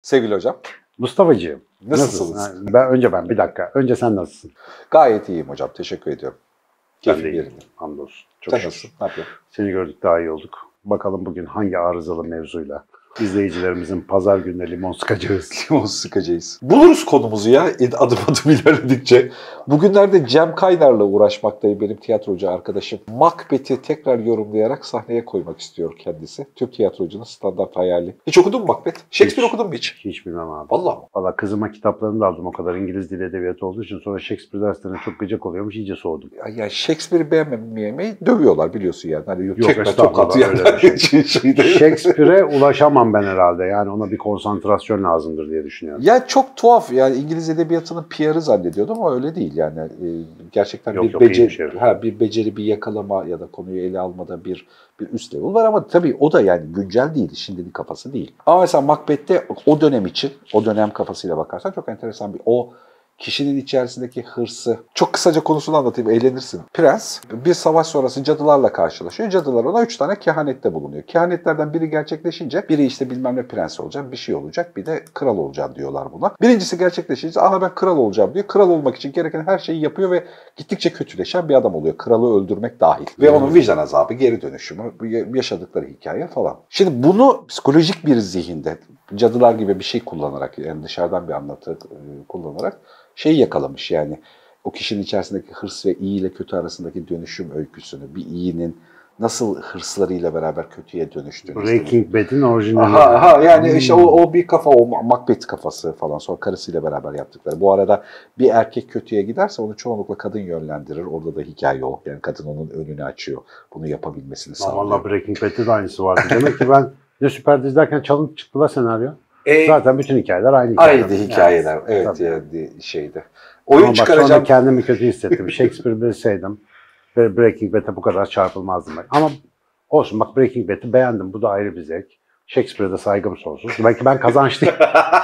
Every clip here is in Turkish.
Sevgili hocam. Mustafa'cığım. Nasılsınız? Ben bir dakika. Önce sen nasılsın? Gayet iyiyim hocam. Teşekkür ediyorum. Ben de Keyfim iyiyim. yerinde. Hamdolsun. Çok Sen şükür. nasılsın? Ne yapıyorsun? Seni gördük daha iyi olduk. Bakalım bugün hangi arızalı mevzuyla izleyicilerimizin pazar gününe limon sıkacağız. Limon sıkacağız. Buluruz konumuzu ya adım adım ilerledikçe. Bugünlerde Cem Kaynar'la uğraşmaktayım, benim tiyatrocu arkadaşım. Macbeth'i tekrar yorumlayarak sahneye koymak istiyor kendisi. Türk tiyatrocunun standart hayali. Hiç okudun mu Macbeth? Shakespeare okudun mu hiç? Hiç bilmem abi. Vallahi mı? Valla kızıma kitaplarını da aldım, o kadar İngiliz dili edebiyatı olduğu için. Sonra Shakespeare derslerine çok gıcık oluyormuş, iyice soğudum. Ya Shakespeare'i beğenmemeyi dövüyorlar biliyorsun yani. Hani Yok, tekme estağfurullah, tokat yani. öyle bir şey. Şeyde. Shakespeare'e ulaşamam ben herhalde. Yani ona bir konsantrasyon lazımdır diye düşünüyorum. Ya çok tuhaf yani, İngiliz edebiyatının PR'ı zannediyordum ama öyle değil yani. Gerçekten Yok, bir yok, beceri, bir beceri, bir yakalama ya da konuyu ele almada bir üst level var ama tabii o da yani güncel değil, şimdinin kafası değil. Ama mesela Macbeth'te o dönem için, o dönem kafasıyla bakarsan çok enteresan o kişinin içerisindeki hırsı. Çok kısaca konusunu anlatayım, eğlenirsin. Prens bir savaş sonrası cadılarla karşılaşıyor. Cadılar ona 3 tane kehanette bulunuyor. Kehanetlerden biri gerçekleşince biri işte bilmem ne prens olacak, bir şey olacak, bir de kral olacağım diyorlar buna. Birincisi gerçekleşince ben kral olacağım diyor. Kral olmak için gereken her şeyi yapıyor ve gittikçe kötüleşen bir adam oluyor. Kralı öldürmek dahil. Ve onun vicdan azabı, geri dönüşümü, yaşadıkları hikaye falan. Şimdi bunu psikolojik bir zihinde cadılar gibi bir şey kullanarak, yani dışarıdan bir anlatı kullanarak yakalamış yani. O kişinin içerisindeki hırs ve iyi ile kötü arasındaki dönüşüm öyküsünü, bir iyinin nasıl hırslarıyla beraber kötüye dönüştüğünü. Breaking Bad'in orijinali. Yani işte o bir kafa, o Macbeth kafası falan, sonra karısıyla beraber yaptıkları. Bu arada bir erkek kötüye giderse onu çoğunlukla kadın yönlendirir. Orada da hikaye o. Yani kadın onun önünü açıyor. Bunu yapabilmesini sağlıyor. Vallahi Breaking Bad'de de aynısı vardı. Demek ki ben ne süper dizilerken çalıp çıktılar senaryo. Zaten bütün hikayeler aynı hikayeler. Aynı hikayeler. Yani, evet tabii. yani şeyde. Oyun ama çıkaracağım. Sonra kendimi kötü hissettim. Shakespeare bilseydim Breaking Bad'e bu kadar çarpılmazdım ben. Ama olsun, bak, Breaking Bad'i beğendim. Bu da ayrı bir zevk. Shakespeare'de saygım sonsuz. Belki ben kazançlıyım.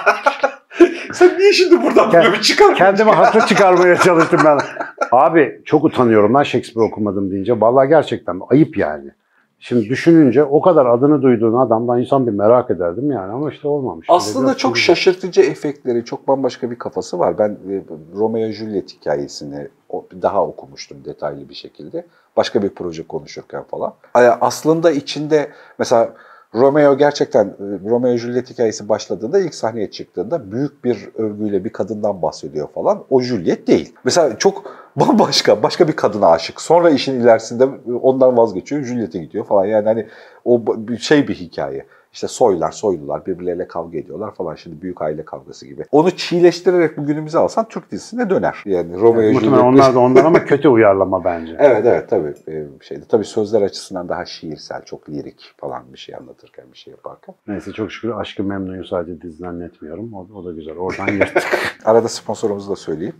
Sen niye şimdi buradan böyle bir çıkar? Kendimi haklı çıkarmaya çalıştım ben. Abi çok utanıyorum lan Shakespeare okumadım deyince. Vallahi gerçekten ayıp yani. Şimdi düşününce o kadar adını duyduğun adamdan insan bir merak ederdim yani, ama işte olmamış. Aslında çok şaşırtıcı efektleri, çok bambaşka bir kafası var. Ben Romeo Juliet hikayesini daha okumuştum detaylı bir şekilde. Başka bir proje konuşurken falan. Aslında içinde mesela Romeo gerçekten, Romeo Juliet hikayesi başladığında, ilk sahneye çıktığında büyük bir övgüyle bir kadından bahsediyor falan. O Juliet değil. Mesela çok başka bir kadına aşık. Sonra işin ilerisinde ondan vazgeçiyor, Juliet'e gidiyor falan. Yani hani o bir hikaye. İşte soylular birbirleriyle kavga ediyorlar falan. Şimdi büyük aile kavgası gibi. Onu çiğleştirerek bugünümüze alsan Türk dizisine döner. Yani Romeo Juliet. Onlar da ondan ama kötü uyarlama bence. Evet tabii tabii sözler açısından daha şiirsel, çok lirik falan bir şey anlatırken, bir şey yaparken. Neyse, çok şükür Aşk-ı Memnu'yu sadece diziden etmiyorum. O da güzel. Oradan yırttık. Arada sponsorumuzu da söyleyeyim.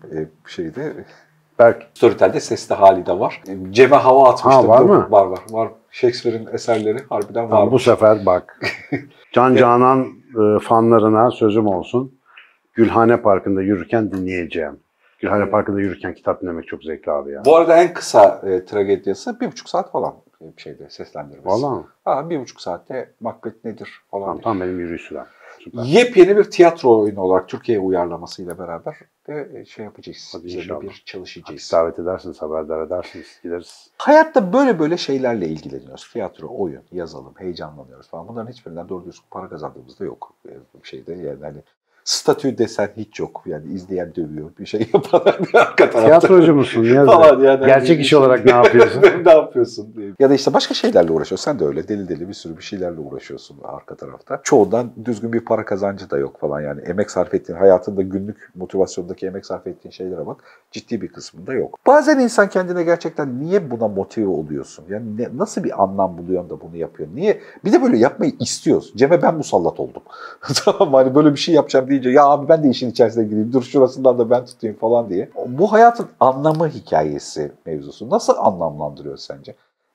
Storytel'de sesli hali de var. Cem'e hava atmıştım. Var mı? Var. Shakespeare'in eserleri harbiden var. Bu sefer bak. Can Canan fanlarına sözüm olsun. Gülhane Parkı'nda yürürken dinleyeceğim. Gülhane Parkı'nda yürürken kitap dinlemek çok zevkli abi ya. Bu arada en kısa tragedyası 1,5 saat falan seslendirmesi. Vallahi mi? 1,5 saatte Macbeth nedir falan. Tamam, benim yürüyüş sürem. Süper. Yepyeni bir tiyatro oyunu olarak Türkiye uyarlamasıyla beraber de yapacağız. İnşallah. Bir çalışacağız. Davet edersiniz, haberdar edersiniz, gideriz. Hayatta böyle şeylerle ilgileniyoruz. Tiyatro, oyun, yazalım, heyecanlanıyoruz falan. Bunların hiçbirinden doğru düzgün para kazandığımız da yok. Yani hani statü desen hiç yok. Yani izleyen dövüyor, bir şey yapan arka tarafta. Tiyatrocu musun? Falan yani. Gerçek iş olarak ne yapıyorsun? Ne yapıyorsun? Ya da işte başka şeylerle uğraşıyorsun. Sen de öyle deli bir sürü bir şeylerle uğraşıyorsun arka tarafta. Çoğundan düzgün bir para kazancı da yok falan. Yani emek sarf ettiğin, hayatında günlük motivasyondaki emek sarf ettiğin şeylere bak. Ciddi bir kısmında yok. Bazen insan kendine gerçekten niye buna motive oluyorsun? Yani nasıl bir anlam buluyorsun da bunu yapıyorsun? Niye? Bir de böyle yapmayı istiyoruz. Cem'e ben musallat oldum. Tamam, hani böyle bir şey yapacağım deyince ya abi ben de işin içerisine gireyim, dur şurasından da ben tutayım falan diye. Bu hayatın anlamı hikayesi mevzusu nasıl anlamlandırıyor sence?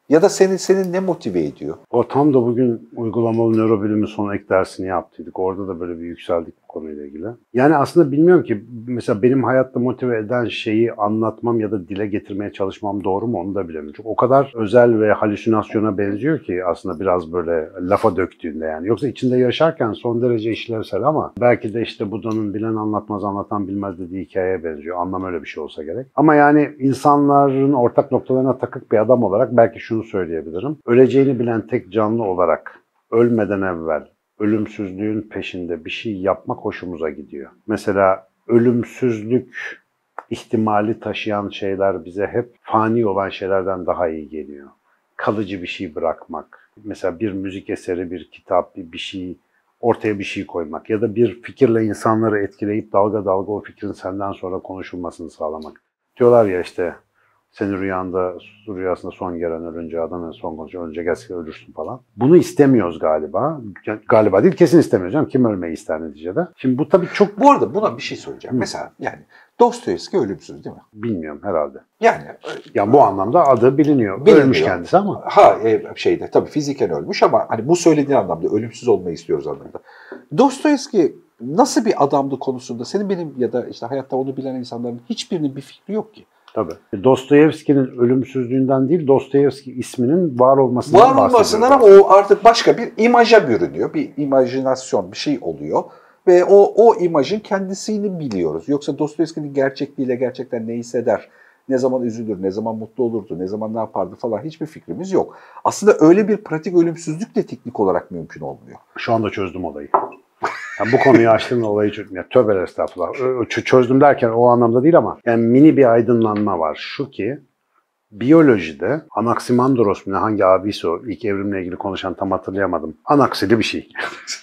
Ya da senin ne motive ediyor? O tam da bugün uygulamalı nörobilimin son ek dersini yaptıydık. Orada da böyle bir yükseldik bu konuyla ilgili. Yani aslında bilmiyorum ki mesela benim hayatta motive eden şeyi anlatmam ya da dile getirmeye çalışmam doğru mu onu da bilemiyorum. Çünkü o kadar özel ve halüsinasyona benziyor ki aslında biraz böyle lafa döktüğünde yani. Yoksa içinde yaşarken son derece işlevsel ama belki de işte Buda'nın bilen anlatmaz, anlatan bilmez dediği hikayeye benziyor. Anlam öyle bir şey olsa gerek. Ama yani insanların ortak noktalarına takık bir adam olarak belki şunu söyleyebilirim. Öleceğini bilen tek canlı olarak ölmeden evvel ölümsüzlüğün peşinde bir şey yapmak hoşumuza gidiyor. Mesela ölümsüzlük ihtimali taşıyan şeyler bize hep fani olan şeylerden daha iyi geliyor. Kalıcı bir şey bırakmak. Mesela bir müzik eseri, bir kitap, bir şey, ortaya bir şey koymak ya da bir fikirle insanları etkileyip dalga dalga o fikrin senden sonra konuşulmasını sağlamak. Diyorlar ya işte senin rüyasında son gelen ölünce adam son konuşuyor, önce gelse ölürsün falan. Bunu istemiyoruz galiba. Galiba değil, kesin istemiyoruz. Canım. Kim ölmeyi ister neticede? Şimdi bu tabii çok... Bu arada buna bir şey söyleyeceğim. Mesela yani Dostoyevski ölümsüz değil mi? Bilmiyorum herhalde. Yani bu anlamda adı biliniyor. Ölmüş kendisi ama. Şeyde tabii fiziken ölmüş ama hani bu söylediğin anlamda ölümsüz olmayı istiyoruz anlamda. Dostoyevski nasıl bir adamdı konusunda senin benim ya da işte hayatta onu bilen insanların hiçbirinin bir fikri yok ki. Tabii. Dostoyevski'nin ölümsüzlüğünden değil, Dostoyevski isminin var olmasından ama o artık başka bir imaja bürünüyor. Bir imajinasyon, bir şey oluyor. Ve o imajın kendisini biliyoruz. Yoksa Dostoyevski'nin gerçekliğiyle gerçekten ne hisseder, ne zaman üzülür, ne zaman mutlu olurdu, ne zaman ne yapardı falan hiçbir fikrimiz yok. Aslında öyle bir pratik ölümsüzlük de teknik olarak mümkün olmuyor. Şu anda çözdüm olayı. Yani bu konuyu açtığımda olayı çözdüm. Yani tövbeler estağfurullah. Çözdüm derken o anlamda değil ama yani mini bir aydınlanma var. Şu ki biyolojide Anaximandros mu ne hangi abisi o ilk evrimle ilgili konuşan tam hatırlayamadım. Anaksili bir şey.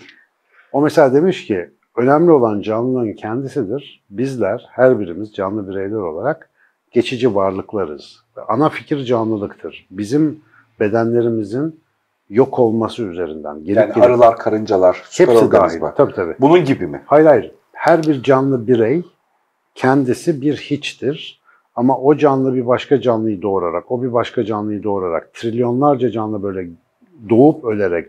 O mesela demiş ki önemli olan canlılığın kendisidir. Bizler her birimiz canlı bireyler olarak geçici varlıklarız. Ana fikir canlılıktır. Bizim bedenlerimizin yok olması üzerinden. Yani arılar, karıncalar, süperorganizma. Tabii. Bunun gibi mi? Hayır. Her bir canlı birey kendisi bir hiçtir. Ama o canlı bir başka canlıyı doğurarak, o bir başka canlıyı doğurarak, trilyonlarca canlı böyle doğup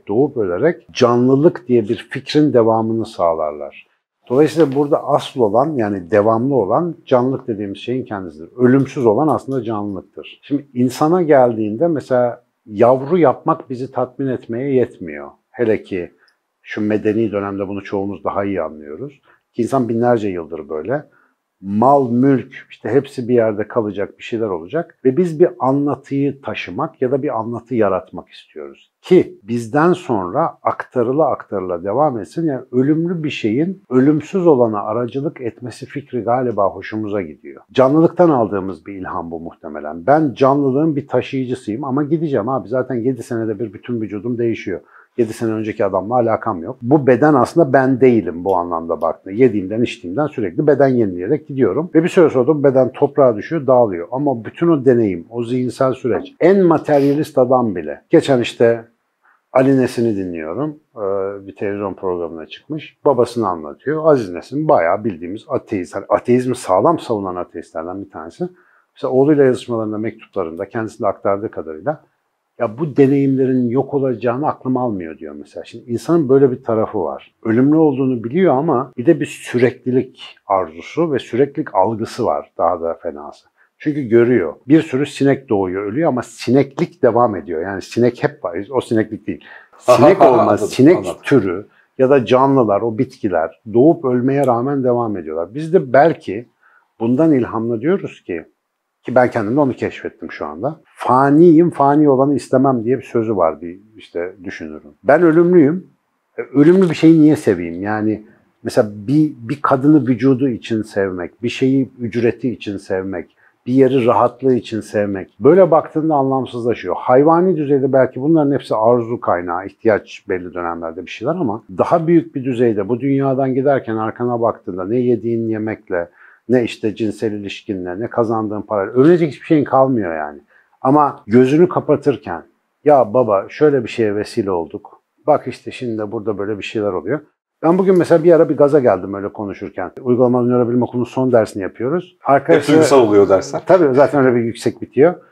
ölerek canlılık diye bir fikrin devamını sağlarlar. Dolayısıyla burada asıl olan yani devamlı olan canlılık dediğimiz şeyin kendisidir. Ölümsüz olan aslında canlılıktır. Şimdi insana geldiğinde mesela yavru yapmak bizi tatmin etmeye yetmiyor. Hele ki şu medeni dönemde bunu çoğumuz daha iyi anlıyoruz. Ki insan binlerce yıldır böyle. Mal, mülk, işte hepsi bir yerde kalacak, bir şeyler olacak. Ve biz bir anlatıyı taşımak ya da bir anlatı yaratmak istiyoruz. Ki bizden sonra aktarıla devam etsin. Yani ölümlü bir şeyin ölümsüz olana aracılık etmesi fikri galiba hoşumuza gidiyor. Canlılıktan aldığımız bir ilham bu muhtemelen. Ben canlılığın bir taşıyıcısıyım ama gideceğim abi. Zaten 7 senede bir bütün vücudum değişiyor. 7 sene önceki adamla alakam yok. Bu beden aslında ben değilim bu anlamda baktığında. Yediğimden içtiğimden sürekli beden yenileyerek gidiyorum. Ve bir süre sonra da beden toprağa düşüyor, dağılıyor. Ama bütün o deneyim, o zihinsel süreç, en materyalist adam bile. Geçen işte Ali Nesin'i dinliyorum. Bir televizyon programına çıkmış. Babasını anlatıyor. Aziz Nesin bayağı bildiğimiz ateist. Yani ateizmi sağlam savunan ateistlerden bir tanesi. Mesela oğluyla yazışmalarında, mektuplarında kendisine aktardığı kadarıyla ya bu deneyimlerin yok olacağını aklım almıyor diyor mesela. Şimdi insanın böyle bir tarafı var. Ölümlü olduğunu biliyor ama bir de bir süreklilik arzusu ve süreklilik algısı var daha da fenası. Çünkü görüyor. Bir sürü sinek doğuyor, ölüyor ama sineklik devam ediyor. Yani sinek hep var. O sineklik değil. Sinek olmaz. Sinek türü ya da canlılar, o bitkiler doğup ölmeye rağmen devam ediyorlar. Biz de belki bundan ilhamla diyoruz ki ben kendimde onu keşfettim şu anda. Faniyim, fani olanı istemem diye bir sözü var bir işte düşünürüm. Ben ölümlüyüm. Ölümlü bir şeyi niye seveyim? Yani mesela bir kadını vücudu için sevmek, bir şeyi ücreti için sevmek, bir yeri rahatlığı için sevmek. Böyle baktığında anlamsızlaşıyor. Hayvani düzeyde belki bunların hepsi arzu kaynağı, ihtiyaç belli dönemlerde bir şeyler ama daha büyük bir düzeyde bu dünyadan giderken arkana baktığında ne yediğin yemekle, ne işte cinsel ilişkinle, ne kazandığın parayla ölecek hiçbir şeyin kalmıyor yani. Ama gözünü kapatırken ya baba şöyle bir şeye vesile olduk. Bak işte şimdi de burada böyle bir şeyler oluyor. Ben bugün mesela bir ara bir gaza geldim öyle konuşurken. Uygulamalı Nörobilim Okulu'nun son dersini yapıyoruz. Hep duygusal oluyor dersler. Tabii zaten öyle bir yüksek bitiyor.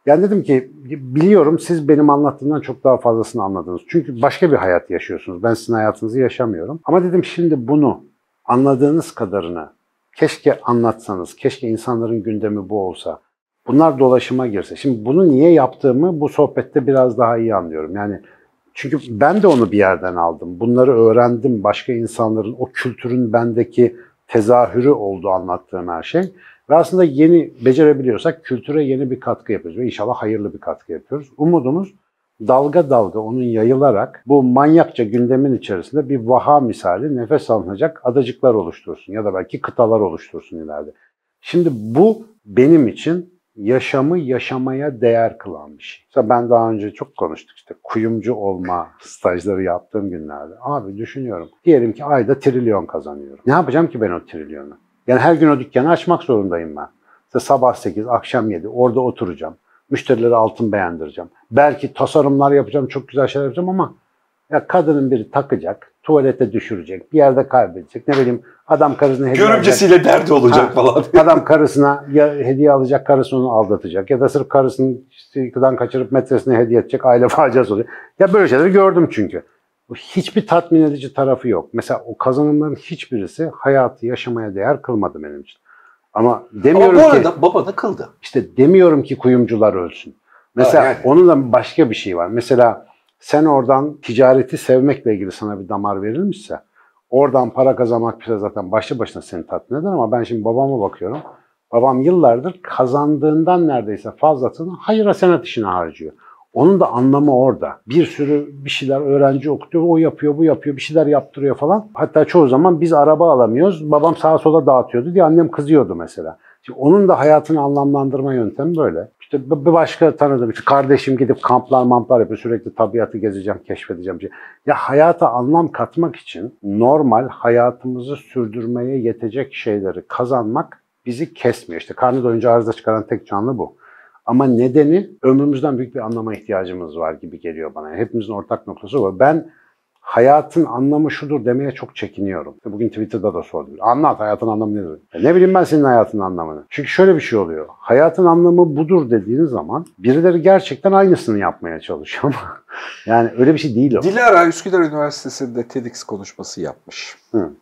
Yani dedim ki biliyorum siz benim anlattığımdan çok daha fazlasını anladınız. Çünkü başka bir hayat yaşıyorsunuz. Ben sizin hayatınızı yaşamıyorum. Ama dedim şimdi bunu anladığınız kadarını keşke anlatsanız. Keşke insanların gündemi bu olsa. Bunlar dolaşıma girse. Şimdi bunu niye yaptığımı bu sohbette biraz daha iyi anlıyorum. Yani çünkü ben de onu bir yerden aldım. Bunları öğrendim. Başka insanların o kültürün bendeki tezahürü oldu anlattığım her şey. Ve aslında yeni becerebiliyorsak kültüre yeni bir katkı yapıyoruz. Ve inşallah hayırlı bir katkı yapıyoruz. Umudumuz dalga dalga onun yayılarak bu manyakça gündemin içerisinde bir vaha misali nefes alınacak adacıklar oluştursun. Ya da belki kıtalar oluştursun ileride. Şimdi bu benim için yaşamı yaşamaya değer kılan bir şey. Mesela ben daha önce çok konuştuk işte kuyumcu olma stajları yaptığım günlerde. Abi düşünüyorum. Diyelim ki ayda trilyon kazanıyorum. Ne yapacağım ki ben o trilyonu? Yani her gün o dükkanı açmak zorundayım ben. İşte sabah 8, akşam 7 orada oturacağım. Müşterilere altın beğendireceğim. Belki tasarımlar yapacağım, çok güzel şeyler yapacağım ama ya kadının biri takacak, tuvalete düşürecek, bir yerde kaybedecek. Ne bileyim adam karısına hediye Görümcesiyle alacak. derdi olacak falan. Adam karısına ya hediye alacak, karısı onu aldatacak. Ya da sırf karısını kıdan kaçırıp metresine hediye edecek, aile faciası olacak. Ya böyle şeyleri gördüm çünkü. Hiçbir tatmin edici tarafı yok. Mesela o kazanımların hiçbirisi hayatı yaşamaya değer kılmadı benim için. Ama demiyorum Ama bu ki arada baba da kıldı. işte demiyorum ki kuyumcular ölsün. Mesela yani. onun da başka bir şey var. Mesela sen oradan ticareti sevmekle ilgili sana bir damar verilmişse oradan para kazanmak bile zaten başlı başına seni tatmin eder ama ben şimdi babama bakıyorum. Babam yıllardır kazandığından neredeyse fazlasını hayır hasenat işine harcıyor. Onun da anlamı orada. Bir sürü bir şeyler öğrenci okutuyor, o yapıyor, bu yapıyor, bir şeyler yaptırıyor falan. Hatta çoğu zaman biz araba alamıyoruz, babam sağa sola dağıtıyordu diye annem kızıyordu mesela. Şimdi onun da hayatını anlamlandırma yöntemi böyle. İşte bir başka tanıdığım, işte kardeşim gidip kamplar yapıyor, sürekli tabiatı gezeceğim, keşfedeceğim. Ya hayata anlam katmak için normal hayatımızı sürdürmeye yetecek şeyleri kazanmak bizi kesmiyor. İşte karnı doyunca arıza çıkaran tek canlı bu. Ama nedeni ömrümüzden büyük bir anlama ihtiyacımız var gibi geliyor bana. Hepimizin ortak noktası var. Ben hayatın anlamı şudur demeye çok çekiniyorum. Bugün Twitter'da da sordum. Anlat hayatın anlamı nedir? Ne bileyim ben senin hayatın anlamını. Çünkü şöyle bir şey oluyor. Hayatın anlamı budur dediğin zaman birileri gerçekten aynısını yapmaya çalışıyor ama yani öyle bir şey değil o. Dilara Üsküdar Üniversitesi'nde TEDx konuşması yapmış.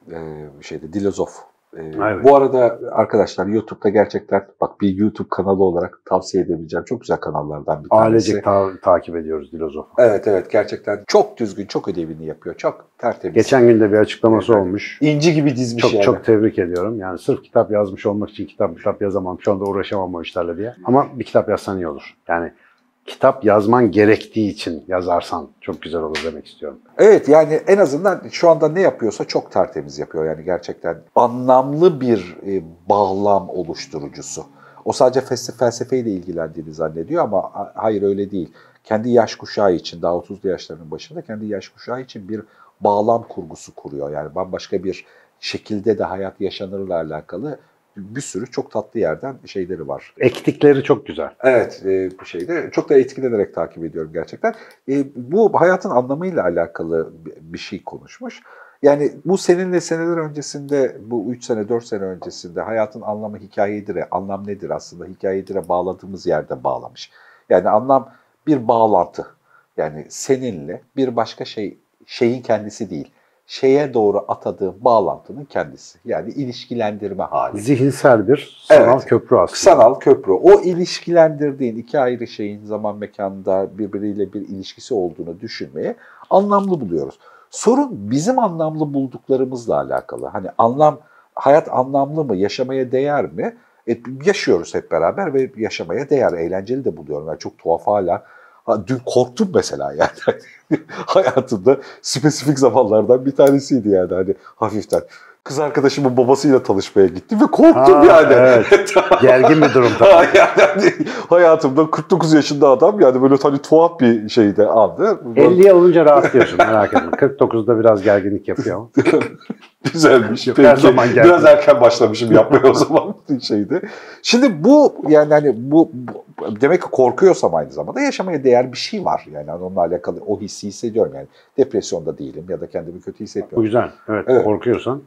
Dilozof. Evet. Bu arada arkadaşlar YouTube'da gerçekten bak bir YouTube kanalı olarak tavsiye edebileceğim çok güzel kanallardan bir tanesi. Ailecek takip ediyoruz Dilozof'u. Evet gerçekten çok düzgün, çok ödevini yapıyor. Çok tertemiz. Geçen gün de bir açıklaması olmuş. İnci gibi dizmiş çok, yani. Çok tebrik ediyorum. Yani sırf kitap yazmış olmak için kitap yazamam. Şu anda uğraşamam o işlerle diye. Ama bir kitap yazsan iyi olur. Yani kitap yazman gerektiği için yazarsan çok güzel olur demek istiyorum. Evet yani en azından şu anda ne yapıyorsa çok tertemiz yapıyor. Yani gerçekten anlamlı bir bağlam oluşturucusu. O sadece felsefeyle ilgilendiğini zannediyor ama hayır öyle değil. Kendi yaş kuşağı için, daha 30'lu yaşlarının başında kendi yaş kuşağı için bir bağlam kurgusu kuruyor. Yani bambaşka bir şekilde de hayat yaşanırla alakalı bir sürü çok tatlı yerden şeyleri var. Ektikleri çok güzel. Evet, bu şeyde çok da etkilenerek takip ediyorum gerçekten. Bu hayatın anlamıyla alakalı bir şey konuşmuş. Yani bu seninle seneler öncesinde, bu 3 sene, 4 sene öncesinde hayatın anlamı hikayedir, anlam nedir aslında hikayedir'e bağladığımız yerde bağlamış. Yani anlam bir bağlantı. Yani seninle bir başka şeyin kendisi değil. Şeye doğru atadığın bağlantının kendisi. Yani ilişkilendirme hali. Zihinsel bir sanal köprü aslında. Sanal köprü. O ilişkilendirdiğin iki ayrı şeyin zaman mekanda birbiriyle bir ilişkisi olduğunu düşünmeye anlamlı buluyoruz. Sorun bizim anlamlı bulduklarımızla alakalı. Hani hayat anlamlı mı, yaşamaya değer mi? Yaşıyoruz hep beraber ve yaşamaya değer, eğlenceli de buluyorum. Yani çok tuhaf hala. Dün korktum mesela yani. Hayatımda spesifik zamanlardan bir tanesiydi yani hani hafiften. Kız arkadaşımın babasıyla tanışmaya gittim ve korktum yani. Evet. Gergin bir durum tabii. Yani hayatımda 49 yaşında adam yani böyle hani tuhaf bir şeyde andı. 50'ye olunca rahatlıyorsun merak etme. 49'da biraz gerginlik yapıyor ama. Güzelmiş. Yok, her zaman gergin. Biraz erken başlamışım yapmaya o zaman şeydi. Şimdi bu yani hani bu demek ki korkuyorsam aynı zamanda yaşamaya değer bir şey var. Yani onunla alakalı o hissi hissediyorum yani. Depresyonda değilim ya da kendimi kötü hissetmiyorum. Bu güzel. Evet. Korkuyorsan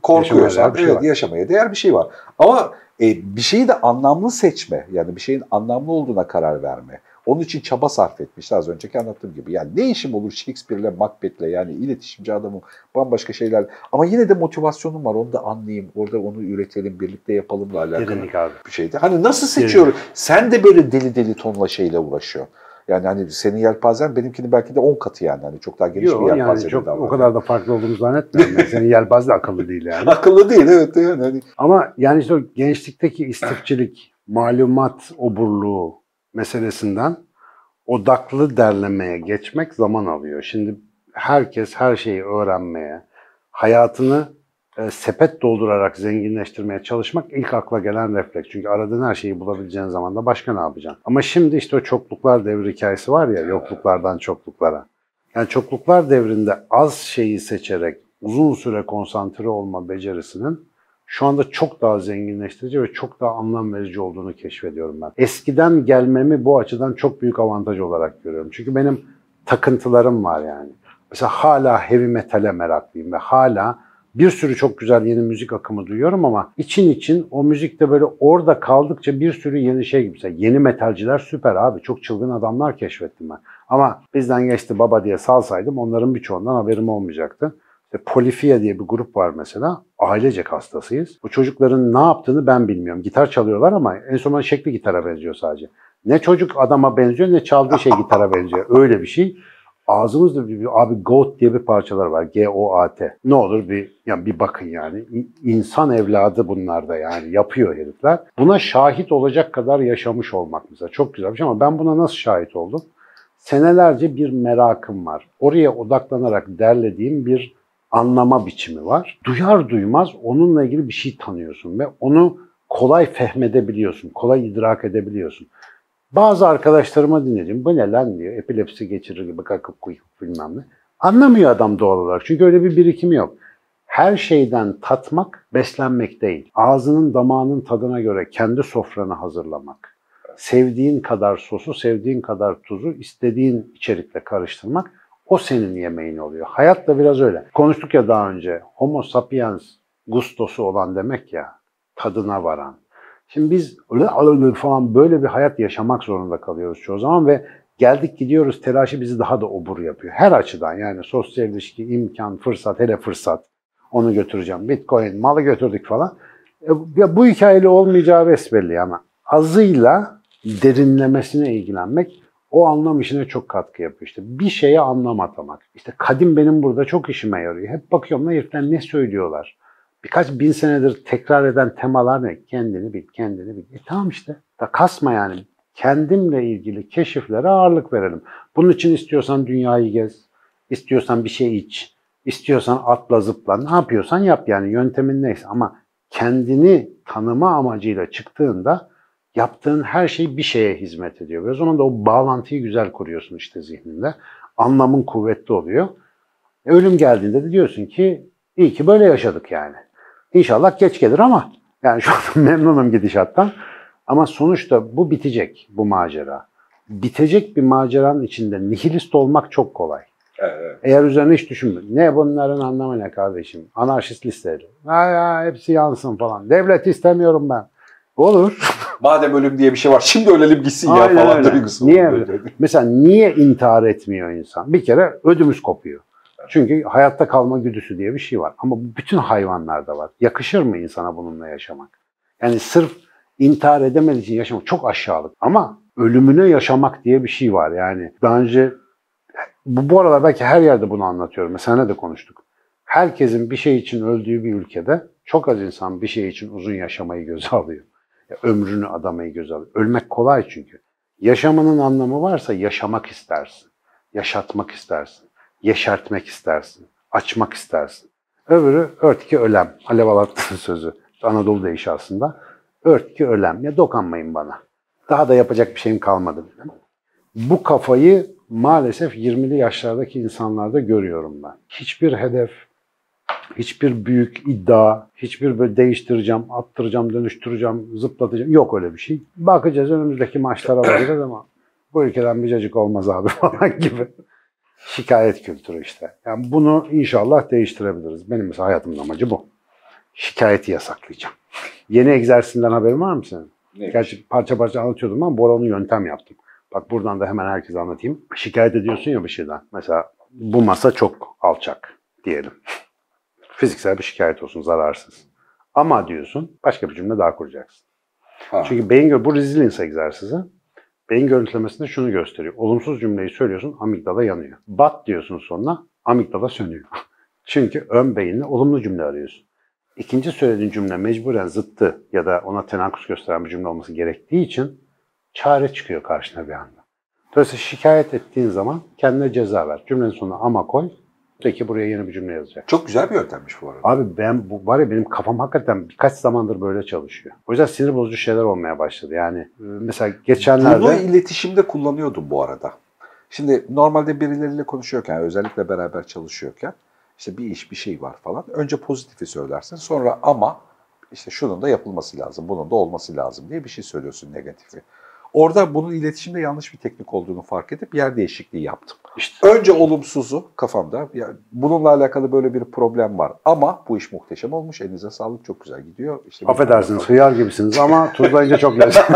yaşamaya değer bir şey var. Ama bir şeyi de anlamlı seçme, yani bir şeyin anlamlı olduğuna karar verme, Onun için çaba sarf etmişti az önceki anlattığım gibi. Yani ne işim olur Shakespeare'le, Macbeth'le, yani iletişimci adamım, bambaşka şeyler. Ama yine de motivasyonum var, onu da anlayayım, orada onu üretelim, birlikte yapalımla alakalı Derinlik abi. bir şeydi. Hani nasıl seçiyorum? Sen de böyle deli deli tonla şeyle uğraşıyor. Yani hani senin yelpazen benimkinin belki de 10 katı yani. Hani çok daha geniş bir yelpaze. Yani çok o kadar da farklı olduğunu zannetmiyorum. Yani senin yelpaze de akıllı değil yani. Akıllı değil, evet. Yani hani... Ama yani işte o gençlikteki istifçilik, malumat oburluğu meselesinden odaklı derlemeye geçmek zaman alıyor. Şimdi herkes her şeyi öğrenmeye, hayatını sepet doldurarak zenginleştirmeye çalışmak ilk akla gelen refleks. Çünkü aradığın her şeyi bulabileceğin zaman da başka ne yapacaksın? Ama şimdi işte o çokluklar devri hikayesi var ya, yokluklardan çokluklara. Yani çokluklar devrinde az şeyi seçerek uzun süre konsantre olma becerisinin şu anda çok daha zenginleştirici ve çok daha anlam verici olduğunu keşfediyorum ben. Eskiden gelmemi bu açıdan çok büyük avantaj olarak görüyorum. Çünkü benim takıntılarım var yani. Mesela hala heavy metal'e meraklıyım ve hala bir sürü çok güzel yeni müzik akımı duyuyorum ama için o müzikte böyle orada kaldıkça bir sürü yeni şey gibi. Mesela yeni metalciler süper abi. Çok çılgın adamlar keşfettim ben. Ama bizden geçti baba diye salsaydım onların birçoğundan haberim olmayacaktı. İşte Polifia diye bir grup var mesela. Ailecek hastasıyız. Bu çocukların ne yaptığını ben bilmiyorum. Gitar çalıyorlar ama en son şekli gitara benziyor sadece. Ne çocuk adama benziyor ne çaldığı şey gitara benziyor. Öyle bir şey. Ağzımızda abi Goat diye bir parçalar var. G-O-A-T. Ne olur bir bakın yani. İnsan evladı bunlar da yani. Yapıyor herifler. Buna şahit olacak kadar yaşamış olmak mesela. Çok güzel bir şey ama ben buna nasıl şahit oldum? Senelerce bir merakım var. Oraya odaklanarak derlediğim bir anlama biçimi var. Duyar duymaz onunla ilgili bir şey tanıyorsun ve onu kolay fehmedebiliyorsun. Kolay idrak edebiliyorsun. Bazı arkadaşlarıma dinledim. Bu ne lan diyor. Epilepsi geçirir gibi kakıp kuyup bilmem ne. Anlamıyor adam doğal olarak. Çünkü öyle bir birikimi yok. Her şeyden tatmak, beslenmek değil. Ağzının damağının tadına göre kendi sofranı hazırlamak. Sevdiğin kadar sosu, sevdiğin kadar tuzu istediğin içerikle karıştırmak o senin yemeğin oluyor. Hayat da biraz öyle. Konuştuk ya daha önce. Homo sapiens gustosu olan demek ya. Tadına varan. Şimdi biz öyle falan böyle bir hayat yaşamak zorunda kalıyoruz çoğu zaman ve geldik gidiyoruz telaşı bizi daha da obur yapıyor. Her açıdan yani sosyal ilişki, imkan, fırsat, hele fırsat. Onu götüreceğim. Bitcoin, malı götürdük falan. Ya bu hikayeli olmayacağı besbelli ama azıyla derinlemesine ilgilenmek o anlam işine çok katkı yapıyor. İşte bir şeye anlam atamak. İşte kadim benim burada çok işime yarıyor. Hep bakıyorum herifler ne söylüyorlar. Birkaç bin senedir tekrar eden temalar ne? Kendini bil, kendini bil. Tamam işte. Da kasma yani. Kendimle ilgili keşiflere ağırlık verelim. Bunun için istiyorsan dünyayı gez, istiyorsan bir şey iç, istiyorsan atla zıpla, ne yapıyorsan yap yani yöntemin neyse. Ama kendini tanıma amacıyla çıktığında yaptığın her şey bir şeye hizmet ediyor. Ve o zaman da o bağlantıyı güzel kuruyorsun işte zihninde. Anlamın kuvvetli oluyor. Ölüm geldiğinde de diyorsun ki iyi ki böyle yaşadık yani. İnşallah geç gelir ama yani şu an memnunum gidişattan. Ama sonuçta bu bitecek, bu macera. Bitecek bir maceranın içinde nihilist olmak çok kolay. Evet. Eğer üzerine hiç düşünmüyorsun. Ne bunların anlamı ne kardeşim? Anarşist listeleri. Hepsi yansın falan. Devlet istemiyorum ben. Olur. Madem ölüm diye bir şey var, şimdi ölelim gitsin ya falan duygusu. Niye? Mesela niye intihar etmiyor insan? Bir kere ödümüz kopuyor. Çünkü hayatta kalma güdüsü diye bir şey var. Ama bütün hayvanlarda var. Yakışır mı insana bununla yaşamak? Yani sırf intihar edemediği için yaşamak çok aşağılık. Ama ölümüne yaşamak diye bir şey var. Yani daha önce bu aralar belki her yerde bunu anlatıyorum. Mesela ne de konuştuk. Herkesin bir şey için öldüğü bir ülkede çok az insan bir şey için uzun yaşamayı göze alıyor. Ömrünü adamayı göze alıyor. Ölmek kolay çünkü. Yaşamanın anlamı varsa yaşamak istersin. Yaşatmak istersin. Yeşertmek istersin. Açmak istersin. Öbürü örtki ölem. Alev Alatlı'nın sözü. Anadolu'da iş aslında. Örtki ölem. Ya dokanmayın bana. Daha da yapacak bir şeyim kalmadı. Bu kafayı maalesef 20'li yaşlardaki insanlarda görüyorum ben. Hiçbir hedef, hiçbir büyük iddia, hiçbir böyle değiştireceğim, attıracağım, dönüştüreceğim, zıplatacağım. Yok öyle bir şey. Bakacağız önümüzdeki maçlara bakacağız ama bu ülkeden bir cacık olmaz abi falan gibi. Şikayet kültürü işte. Yani bunu inşallah değiştirebiliriz. Benim mesela hayatımın amacı bu. Şikayeti yasaklayacağım. Yeni egzersizinden haberin var mı senin? Neymiş? Gerçi parça parça anlatıyordum ama bu ara onu yöntem yaptım. Bak buradan da hemen herkese anlatayım. Şikayet ediyorsun ya bir şeyden. Mesela bu masa çok alçak diyelim. Fiziksel bir şikayet olsun, zararsız. Ama diyorsun, başka bir cümle daha kuracaksın. Ha. Çünkü bu resilience egzersizi. Beyin görüntülemesinde şunu gösteriyor. Olumsuz cümleyi söylüyorsun, amigdala yanıyor. Bat diyorsun sonuna, amigdala sönüyor. Çünkü ön beyinle olumlu cümle arıyorsun. İkinci söylediğin cümle mecburen zıttı ya da ona tenakus gösteren bir cümle olması gerektiği için çare çıkıyor karşına bir anda. Dolayısıyla şikayet ettiğin zaman kendine ceza ver. Cümlenin sonuna ama koy. Peki buraya yeni bir cümle yazacak. Çok güzel bir yöntemmiş bu arada. Abi bu var ya benim kafam hakikaten birkaç zamandır böyle çalışıyor. O yüzden sinir bozucu şeyler olmaya başladı. Yani mesela geçenlerde... Bunu iletişimde kullanıyordum bu arada. Şimdi normalde birileriyle konuşuyorken, özellikle beraber çalışıyorken işte bir iş, bir şey var falan. Önce pozitifi söylersin. Sonra ama işte şunun da yapılması lazım, bunun da olması lazım diye bir şey söylüyorsun negatifi. Orada bunun iletişimde yanlış bir teknik olduğunu fark edip yer değişikliği yaptım. İşte. Önce olumsuzu kafamda, ya bununla alakalı böyle bir problem var ama bu iş muhteşem olmuş, elinize sağlık, çok güzel gidiyor. İşte affedersiniz, hıyar gibisiniz ama tuzlayınca çok lezzetli.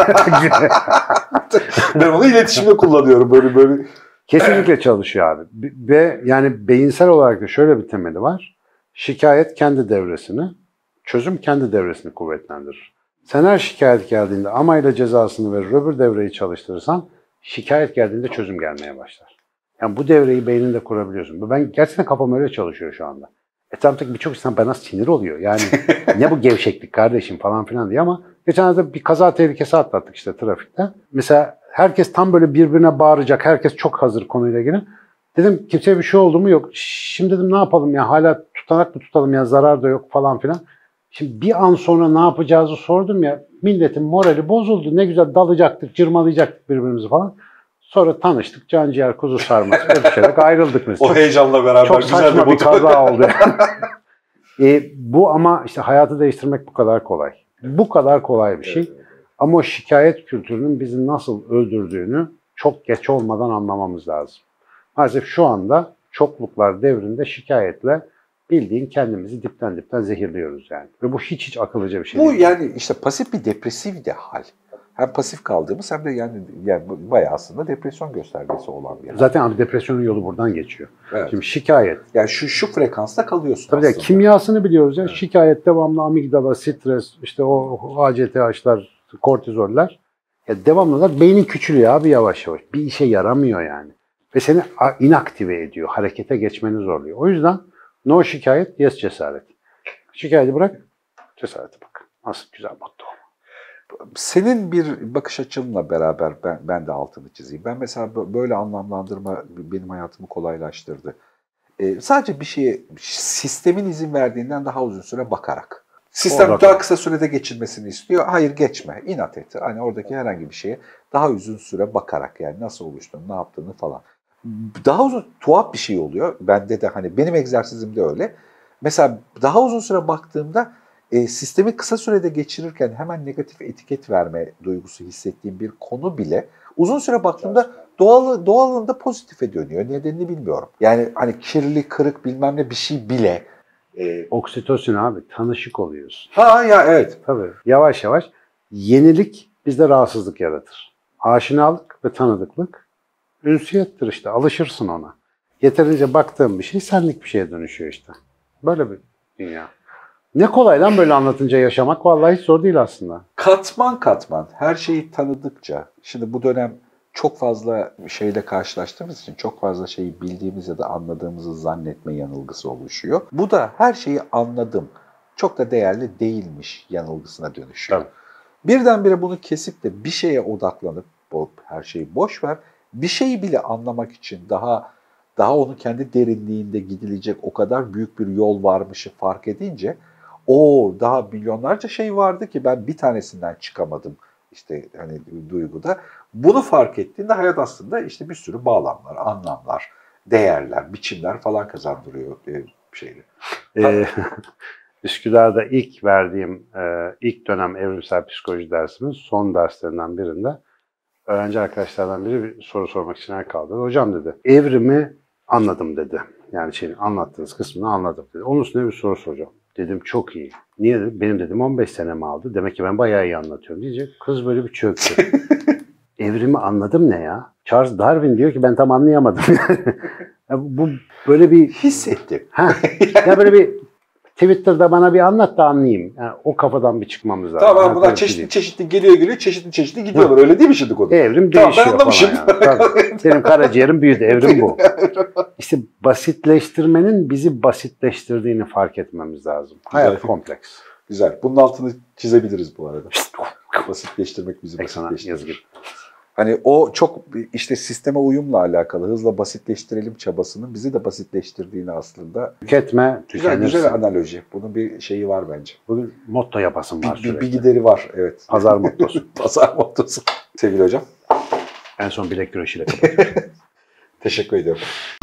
Ben onu iletişimde kullanıyorum böyle. Kesinlikle çalışıyor abi. Ve yani beyinsel olarak da şöyle bir temeli var. Şikayet kendi devresini, çözüm kendi devresini kuvvetlendirir. Sen her şikayet geldiğinde amayla cezasını verir, öbür devreyi çalıştırırsan şikayet geldiğinde çözüm gelmeye başlar. Yani bu devreyi beyninde kurabiliyorsun. Ben gerçekten kafam öyle çalışıyor şu anda. Etrafımdaki birçok insan bana sinir oluyor. Yani ne bu gevşeklik kardeşim falan filan diye ama geçenlerde bir kaza tehlikesi atlattık işte trafikte. Mesela herkes tam böyle birbirine bağıracak. Herkes çok hazır konuyla ilgili. Dedim kimseye bir şey oldu mu? Yok. Şimdi dedim ne yapalım ya? Hala tutanak mı tutalım ya? Zarar da yok falan filan. Şimdi bir an sonra ne yapacağızı sordum ya. Milletin morali bozuldu. Ne güzel dalacaktık, cırmalayacaktık birbirimizi falan. Sonra tanıştık. Canciğer, kuzu sarması öpüşerek ayrıldık mesela. O heyecanla beraber çok güzel saçma bir motor. kaza oldu. Bu ama işte hayatı değiştirmek bu kadar kolay. Bu kadar kolay bir şey. Ama o şikayet kültürünün bizi nasıl öldürdüğünü çok geç olmadan anlamamız lazım. Maalesef şu anda çokluklar devrinde şikayetle bildiğin kendimizi dipten zehirliyoruz yani. Ve bu hiç akıllıca bir şey Bu değil. yani işte pasif bir depresif de hal. Hem pasif kaldığımız hem de yani bayağı aslında depresyon göstergesi olan bir hal. Zaten abi depresyonun yolu buradan geçiyor. Evet. Şimdi şikayet. Yani şu frekansta kalıyorsun Tabii aslında. kimyasını biliyoruz ya. Evet. Şikayet devamlı amigdala, stres, işte o ACTH'lar, kortizoller. Ya devamlı beynin küçülüyor abi yavaş yavaş. Bir işe yaramıyor yani. Ve seni inaktive ediyor. Harekete geçmeni zorluyor. O yüzden no şikayet, yes cesaret. Şikayeti bırak, cesarete bak. Nasıl güzel motto. Senin bir bakış açınla beraber ben de altını çizeyim. Ben mesela böyle anlamlandırma benim hayatımı kolaylaştırdı. Sadece bir şeye sistemin izin verdiğinden daha uzun süre bakarak. Sistem daha kısa sürede geçilmesini istiyor. Hayır geçme, inat et. Hani oradaki herhangi bir şeye daha uzun süre bakarak yani nasıl oluştuğunu, ne yaptığını falan. Daha uzun, tuhaf bir şey oluyor. Bende de hani benim egzersizimde öyle. Mesela daha uzun süre baktığımda sistemi kısa sürede geçirirken hemen negatif etiket verme duygusu hissettiğim bir konu bile uzun süre baktığımda doğalında pozitife dönüyor. Nedenini bilmiyorum. Yani hani kirli, kırık bilmem ne bir şey bile. Oksitosin abi, tanışık oluyorsun. Ha ya evet. Tabii yavaş yavaş yenilik bizde rahatsızlık yaratır. Aşinalık ve tanıdıklık ünsiyettir işte, alışırsın ona. Yeterince baktığın bir şey senlik bir şeye dönüşüyor işte. Böyle bir dünya. Ne kolay lan böyle anlatınca yaşamak, vallahi hiç zor değil aslında. Katman katman her şeyi tanıdıkça, şimdi bu dönem çok fazla şeyle karşılaştığımız için çok fazla şeyi bildiğimiz ya da anladığımızı zannetme yanılgısı oluşuyor. Bu da her şeyi anladım, çok da değerli değilmiş yanılgısına dönüşüyor. Tabii. Birdenbire bunu kesip de bir şeye odaklanıp her şeyi boş ver, bir şeyi bile anlamak için daha onun kendi derinliğinde gidilecek o kadar büyük bir yol varmışı fark edince daha milyonlarca şey vardı ki ben bir tanesinden çıkamadım işte hani duyguda. Bunu fark ettiğinde hayat aslında işte bir sürü bağlamlar, anlamlar, değerler, biçimler falan kazandırıyor şeyle. Üsküdar'da ilk verdiğim ilk dönem evrimsel psikoloji dersimin son derslerinden birinde öğrenci arkadaşlardan biri bir soru sormak için el kaldırdı. Hocam dedi, evrimi anladım dedi. Yani anlattığınız kısmını anladım dedi. Onun üstüne bir soru soracağım. Dedim çok iyi. Niye dedim? Benim dedim 15 senemi aldı. Demek ki ben bayağı iyi anlatıyorum diyecek. Kız böyle bir çöktü. evrimi anladım ne ya? Charles Darwin diyor ki ben tam anlayamadım. Ya bu böyle bir Hissettim. ya böyle bir Twitter'da bana bir anlat da anlayayım. Yani o kafadan bir çıkmamız lazım. Tamam Yani bunlar böyle bir çeşitli değil. çeşitli geliyor çeşitli gidiyorlar. Öyle değil mi şimdi konu? Evrim Tamam, ben değişiyor anlamışım. falan yani. Tabii. Benim karaciğerim büyüdü. Evrim bu. İşte basitleştirmenin bizi basitleştirdiğini fark etmemiz lazım. Hayat kompleks. Güzel. Bunun altını çizebiliriz bu arada. Basitleştirmek bizi Pek sana basitleştirir. yazgın. Hani o çok işte sisteme uyumla alakalı, hızla basitleştirelim çabasının bizi de basitleştirdiğini aslında. Tüketme, Güzel tükenirsin. analoji. Bunun bir şeyi var bence. Bugün motto yapasın var sürekli. Bir gideri var, evet. Pazar mottosu. Pazar mottosu. Sevgili hocam. En son bilek güreşiyle kapatıyoruz. Teşekkür ediyorum.